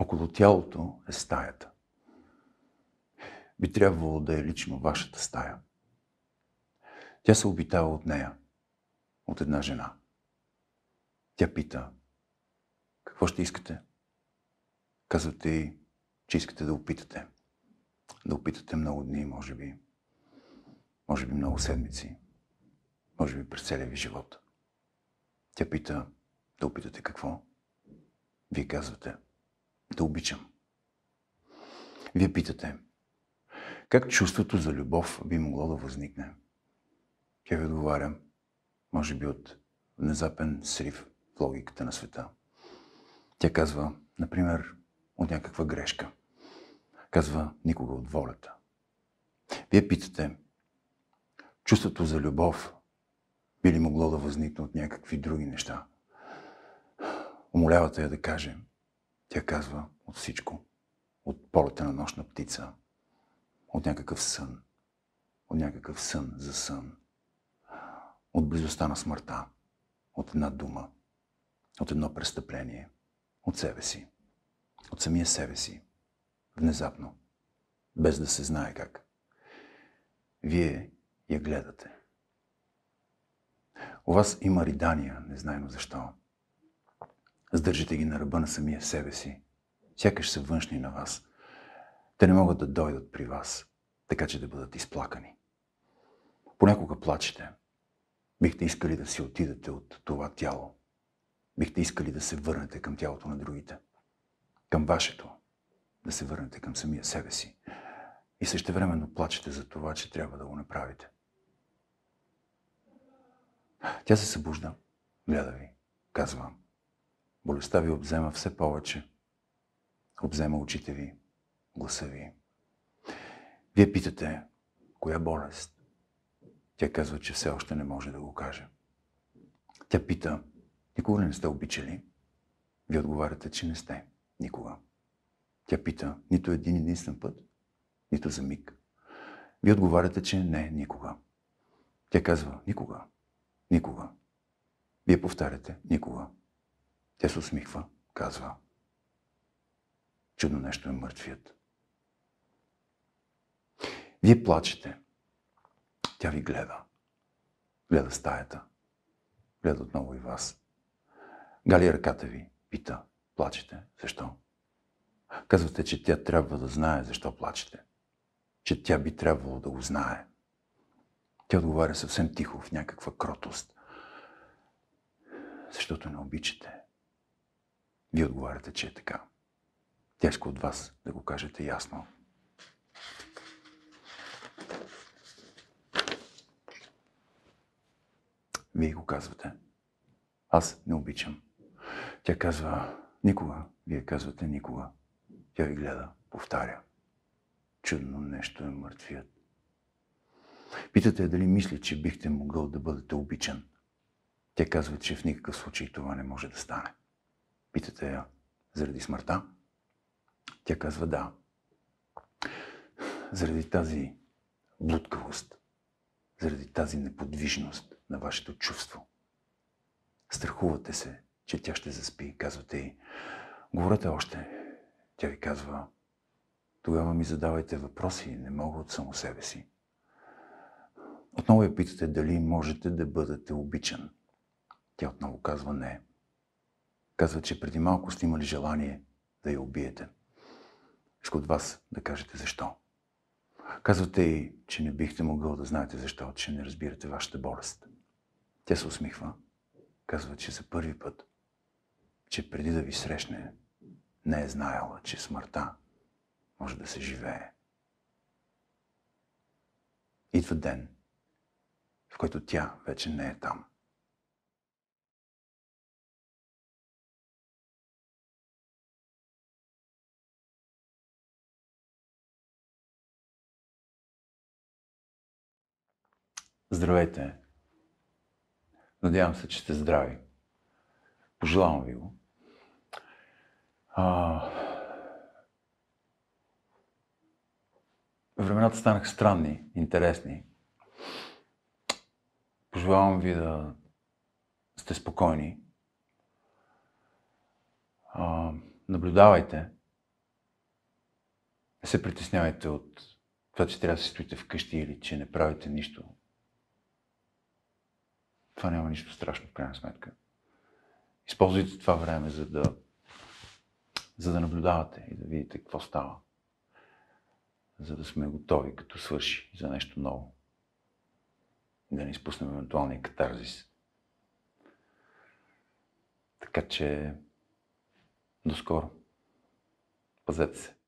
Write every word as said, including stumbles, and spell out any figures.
Около тялото е стаята. Би трябвало да е лично вашата стая. Тя се обитава от нея, от една жена. Тя пита: какво ще искате? Казвате й, че искате да опитате. Да опитате много дни, може би. Може би много седмици. Може би през целия ви живот. Тя пита: да опитате какво? Вие казвате: да обичам. Вие питате: как чувството за любов би могло да възникне? Тя ви отговаря: може би от внезапен срив в логиката на света. Тя казва, например, от някаква грешка. Казва, никога от волята. Вие питате: чувството за любов би ли могло да възникне от някакви други неща? Умолявате я да каже. Тя казва, от всичко. От полета на нощна птица. От някакъв сън. От някакъв сън за сън. От близостта на смъртта. От една дума. От едно престъпление. От себе си. От самия себе си. Внезапно. Без да се знае как. Вие я гледате. У вас има ридания, незнайно защо. Сдържите ги на ръба на самия себе си. Сякаш са външни на вас. Те не могат да дойдат при вас, така че да бъдат изплакани. Понякога плачете. Бихте искали да си отидете от това тяло. Бихте искали да се върнете към тялото на другите. Към вашето. Да се върнете към самия себе си. И същевременно плачете за това, че трябва да го направите. Тя се събужда, гледа ви, казва: болестта ви обзема все повече. Обзема очите ви, гласа ви. Вие питате: коя болест? Тя казва, че все още не може да го каже. Тя пита: никога ли не сте обичали? Вие отговаряте, че не сте. Никога. Тя пита: нито един единствен път? Нито за миг. Вие отговаряте, че не, никога. Тя казва: никога. Никога. Вие повтаряте: никога. Тя се усмихва, казва: чудно нещо е мъртвият. Вие плачете. Тя ви гледа. Гледа стаята. Гледа отново и вас. Гали ръката ви, пита: плачете. Защо? Казвате, че тя трябва да знае защо плачете. Че тя би трябвало да го знае. Тя отговаря съвсем тихо, в някаква кротост. Защото не обичате. Вие отговаряте, че е така. Тя иска от вас да го кажете ясно. Вие го казвате: аз не обичам. Тя казва: никога. Вие казвате: никога. Тя ви гледа, повтаря: чудно нещо е мъртвият. Питате дали мисли, че бихте могъл да бъдете обичан. Тя казва, че в никакъв случай това не може да стане. Питате я: заради смъртта? Тя казва: да. Заради тази блудкавост, заради тази неподвижност на вашето чувство. Страхувате се, че тя ще заспи. Казвате й: говорете още. Тя ви казва: тогава ми задавайте въпроси, не мога от само себе си. Отново я питате дали можете да бъдете обичан. Тя отново казва: не. Казва, че преди малко сте имали желание да я убиете. Иска от вас да кажете защо. Казвате й, че не бихте могъл да знаете защо, че не разбирате вашата болест. Тя се усмихва. Казва, че за първи път, че преди да ви срещне, не е знаела, че смъртта може да се живее. Идва ден, в който тя вече не е там. Здравейте! Надявам се, че сте здрави. Пожелавам ви го. А... Времената станаха странни, интересни. Пожелавам ви да сте спокойни. А... Наблюдавайте Не се притеснявайте от това, че трябва да си стоите вкъщи или че не правите нищо. Това няма нищо страшно, в крайна сметка. Използвайте това време, за да, за да наблюдавате и да видите какво става. За да сме готови, като свърши, за нещо ново. И да не изпуснем евентуалния катарзис. Така че, до скоро. Пазете се.